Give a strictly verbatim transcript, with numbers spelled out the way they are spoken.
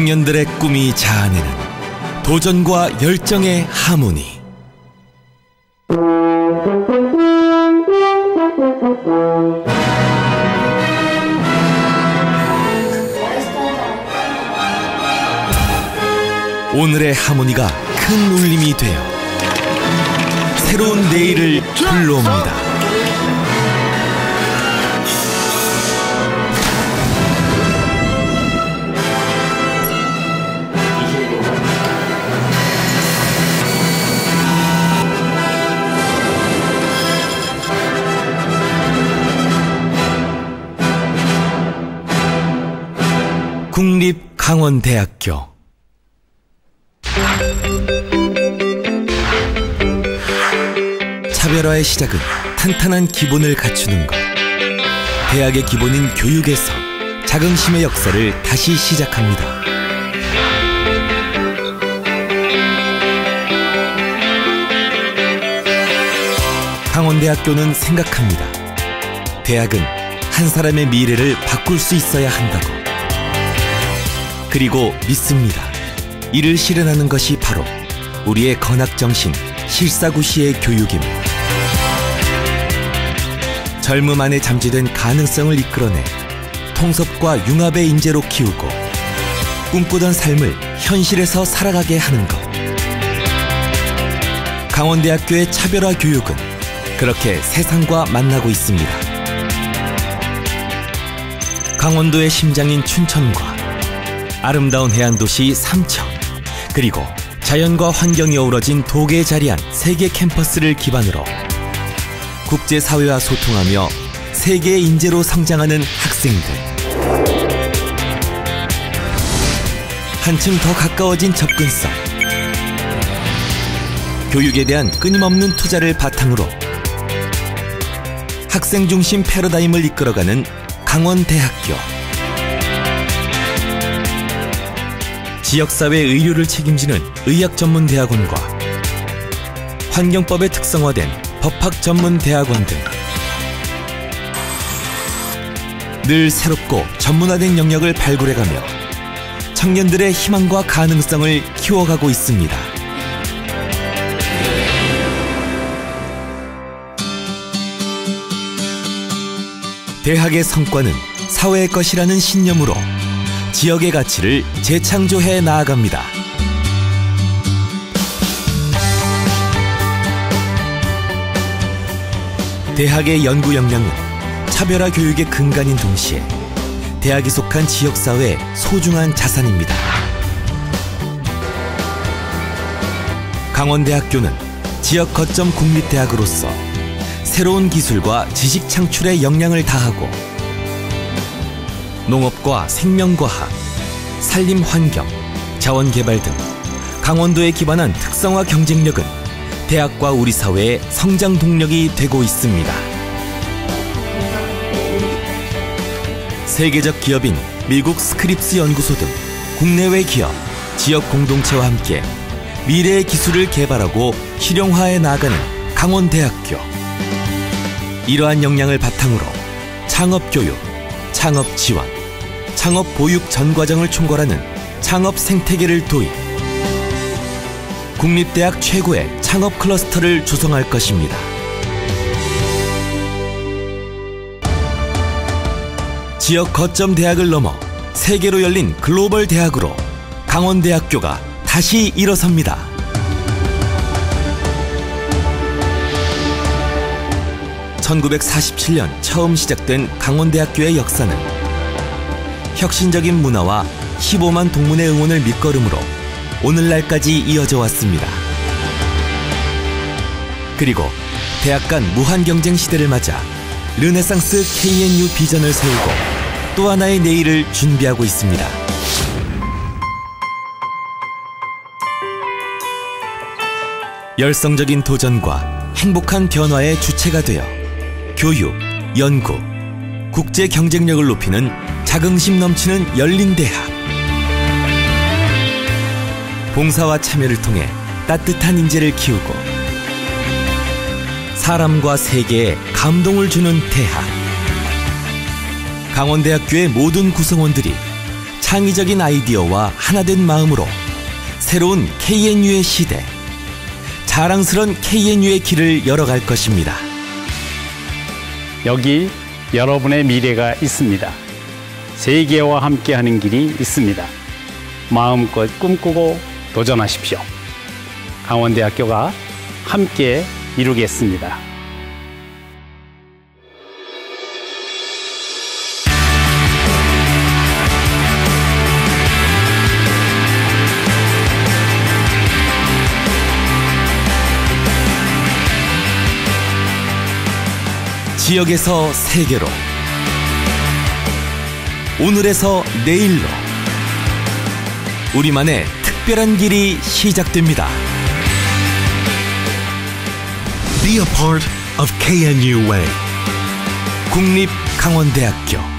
청년들의 꿈이 자아내는 도전과 열정의 하모니. 오늘의 하모니가 큰 울림이 되어 새로운 내일을 불러옵니다. 국립강원대학교. 차별화의 시작은 탄탄한 기본을 갖추는 것. 대학의 기본인 교육에서 자긍심의 역사를 다시 시작합니다. 강원대학교는 생각합니다. 대학은 한 사람의 미래를 바꿀 수 있어야 한다고. 그리고 믿습니다. 이를 실현하는 것이 바로 우리의 건학정신, 실사구시의 교육입니다. 젊음 안에 잠재된 가능성을 이끌어내 통섭과 융합의 인재로 키우고 꿈꾸던 삶을 현실에서 살아가게 하는 것. 강원대학교의 차별화 교육은 그렇게 세상과 만나고 있습니다. 강원도의 심장인 춘천과 아름다운 해안도시 삼청, 그리고 자연과 환경이 어우러진 도계에 자리한 세계 캠퍼스를 기반으로 국제사회와 소통하며 세계의 인재로 성장하는 학생들. 한층 더 가까워진 접근성. 교육에 대한 끊임없는 투자를 바탕으로 학생 중심 패러다임을 이끌어가는 강원대학교. 지역사회 의료를 책임지는 의학전문대학원과 환경법에 특성화된 법학전문대학원 등 늘 새롭고 전문화된 영역을 발굴해가며 청년들의 희망과 가능성을 키워가고 있습니다. 대학의 성과는 사회의 것이라는 신념으로 지역의 가치를 재창조해 나아갑니다. 대학의 연구 역량은 차별화 교육의 근간인 동시에 대학이 속한 지역사회의 소중한 자산입니다. 강원대학교는 지역 거점 국립대학으로서 새로운 기술과 지식 창출에 역량을 다하고 농업과 생명과학, 산림환경, 자원개발 등 강원도에 기반한 특성화 경쟁력은 대학과 우리 사회의 성장 동력이 되고 있습니다. 세계적 기업인 미국 스크립스 연구소 등 국내외 기업, 지역 공동체와 함께 미래의 기술을 개발하고 실용화해 나가는 강원대학교. 이러한 역량을 바탕으로 창업교육, 창업지원, 창업보육 전 과정을 총괄하는 창업생태계를 도입, 국립대학 최고의 창업 클러스터를 조성할 것입니다. 지역 거점 대학을 넘어 세계로 열린 글로벌 대학으로 강원대학교가 다시 일어섭니다. 천구백사십칠 년 처음 시작된 강원대학교의 역사는 혁신적인 문화와 십오만 동문의 응원을 밑거름으로 오늘날까지 이어져 왔습니다. 그리고 대학 간 무한경쟁 시대를 맞아 르네상스 케이엔유 비전을 세우고 또 하나의 내일을 준비하고 있습니다. 열성적인 도전과 행복한 변화의 주체가 되어 교육, 연구, 국제 경쟁력을 높이는 자긍심 넘치는 열린 대학. 봉사와 참여를 통해 따뜻한 인재를 키우고 사람과 세계에 감동을 주는 대학. 강원대학교의 모든 구성원들이 창의적인 아이디어와 하나된 마음으로 새로운 케이엔유의 시대, 자랑스런 케이엔유의 길을 열어갈 것입니다. 여기 여러분의 미래가 있습니다. 세계와 함께하는 길이 있습니다. 마음껏 꿈꾸고 도전하십시오. 강원대학교가 함께 이루겠습니다. 지역에서 세계로, 오늘에서 내일로 우리만의 특별한 길이 시작됩니다. Be a part of 케이엔유 Way. 국립강원대학교.